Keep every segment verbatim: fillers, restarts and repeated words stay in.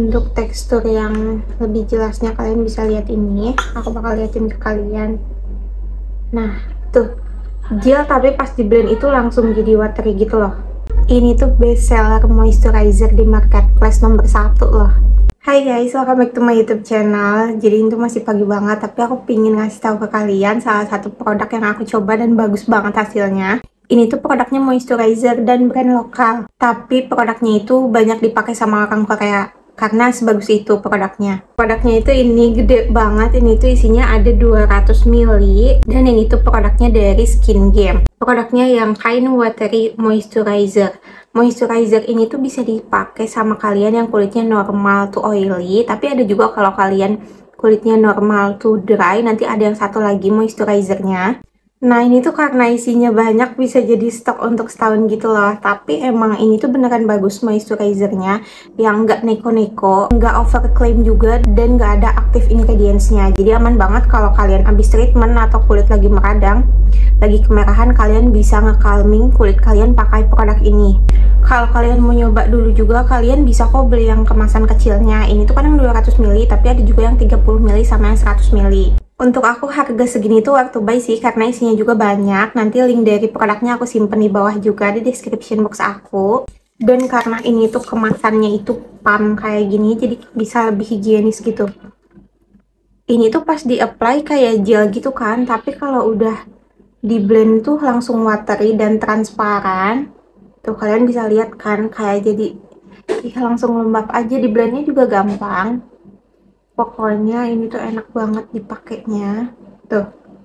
Untuk tekstur yang lebih jelasnya kalian bisa lihat ini, aku bakal liatin ke kalian. Nah tuh, gel tapi pas di blend itu langsung jadi watery gitu loh. Ini tuh best seller moisturizer di marketplace nomor satu loh. Hai guys, welcome back to my YouTube channel. Jadi itu masih pagi banget, tapi aku pingin ngasih tahu ke kalian salah satu produk yang aku coba dan bagus banget hasilnya. Ini tuh produknya moisturizer dan brand lokal, tapi produknya itu banyak dipakai sama orang Korea karena sebagus itu produknya. Produknya itu ini gede banget, ini tuh isinya ada dua ratus mililiter dan ini tuh produknya dari Skin Game. Produknya yang kain watery moisturizer. Moisturizer ini tuh bisa dipakai sama kalian yang kulitnya normal to oily, tapi ada juga kalau kalian kulitnya normal to dry, nanti ada yang satu lagi moisturizernya. Nah ini tuh karena isinya banyak bisa jadi stok untuk setahun gitu loh. Tapi emang ini tuh beneran bagus moisturizernya, yang nggak neko-neko, nggak overclaim juga, dan nggak ada active ingredients-nya. Jadi aman banget kalau kalian habis treatment atau kulit lagi meradang, lagi kemerahan, kalian bisa nge-calming kulit kalian pakai produk ini. Kalau kalian mau nyoba dulu juga, kalian bisa kok beli yang kemasan kecilnya. Ini tuh kan yang dua ratus mililiter, tapi ada juga yang tiga puluh mililiter sama yang seratus mililiter. Untuk aku harga segini tuh waktu buy sih, karena isinya juga banyak. Nanti link dari produknya aku simpen di bawah juga di description box aku. Dan karena ini tuh kemasannya itu pump kayak gini, jadi bisa lebih higienis gitu. Ini tuh pas di apply kayak gel gitu kan, tapi kalau udah di blend tuh langsung watery dan transparan. Tuh kalian bisa lihat kan, kayak jadi ih, langsung lembab aja. Di blendnya juga gampang. Pokoknya ini tuh enak banget dipakainya. Tuh.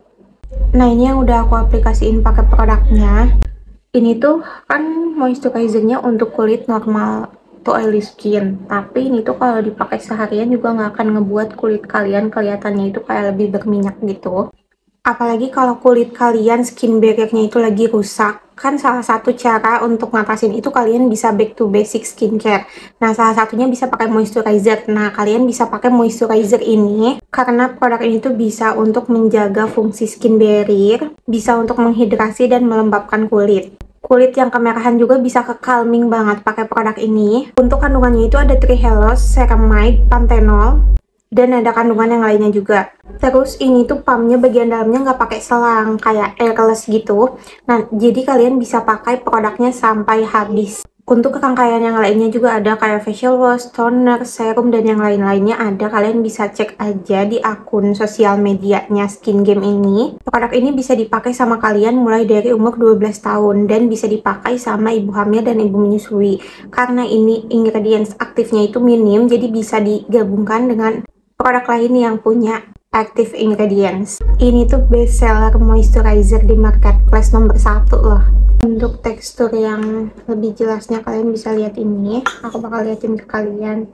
Nah ini yang udah aku aplikasiin pakai produknya. Ini tuh kan moisturizernya untuk kulit normal to oily skin. Tapi ini tuh kalau dipakai seharian juga nggak akan ngebuat kulit kalian kelihatannya itu kayak lebih berminyak gitu. Apalagi kalau kulit kalian skin barrier-nya itu lagi rusak. Kan salah satu cara untuk ngatasin itu kalian bisa back to basic skincare. Nah, salah satunya bisa pakai moisturizer. Nah, kalian bisa pakai moisturizer ini karena produk ini tuh bisa untuk menjaga fungsi skin barrier, bisa untuk menghidrasi dan melembabkan kulit. Kulit yang kemerahan juga bisa ke calming banget pakai produk ini. Untuk kandungannya itu ada trehalose, ceramide, panthenol, dan ada kandungan yang lainnya juga. Terus ini tuh pumpnya bagian dalamnya nggak pakai selang, kayak airless gitu. Nah jadi kalian bisa pakai produknya sampai habis. Untuk rangkaian yang lainnya juga ada kayak facial wash, toner, serum, dan yang lain-lainnya ada. Kalian bisa cek aja di akun sosial medianya Skin Game ini. Produk ini bisa dipakai sama kalian mulai dari umur dua belas tahun dan bisa dipakai sama ibu hamil dan ibu menyusui. Karena ini ingredients aktifnya itu minim, jadi bisa digabungkan dengan produk lain yang punya active ingredients. Ini tuh best seller moisturizer di marketplace nomor satu loh. Untuk tekstur yang lebih jelasnya kalian bisa lihat ini, aku bakal liatin ke kalian.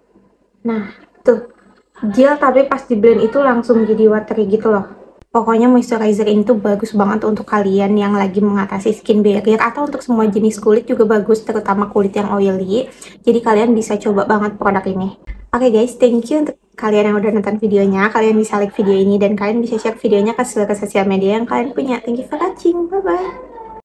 Nah tuh, gel tapi pas di blend itu langsung jadi watery gitu loh. Pokoknya moisturizer ini tuh bagus banget untuk kalian yang lagi mengatasi skin barrier, atau untuk semua jenis kulit juga bagus, terutama kulit yang oily. Jadi kalian bisa coba banget produk ini. Oke okay guys, thank you untuk kalian yang udah nonton videonya. Kalian bisa like video ini dan kalian bisa share videonya ke seluruh sosial media yang kalian punya. Thank you for watching, bye bye.